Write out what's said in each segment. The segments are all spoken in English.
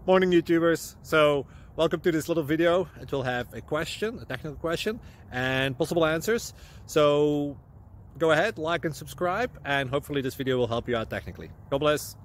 Morning YouTubers. So welcome to this little video. It will have a question, a technical question, and possible answers. So go ahead, like and subscribe, and hopefully this video will help you out technically. God bless.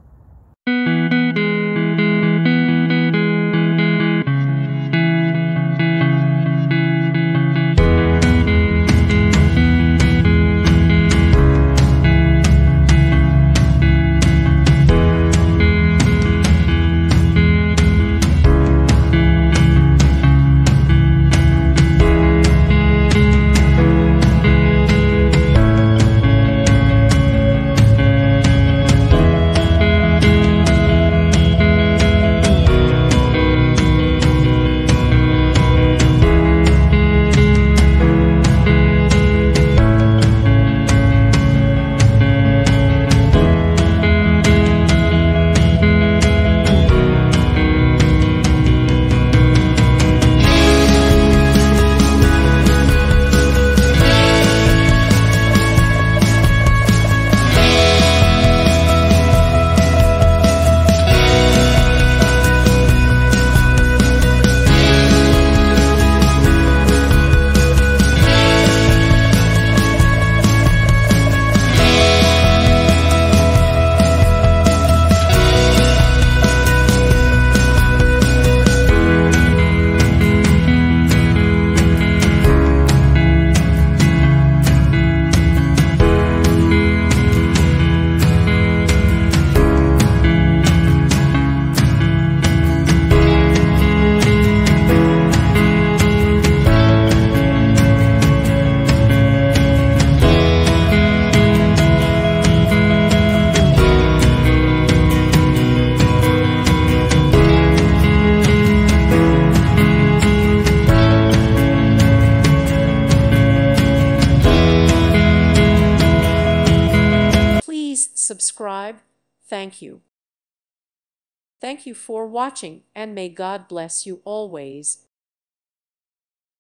Subscribe. Thank you. Thank you for watching, and may God bless you always.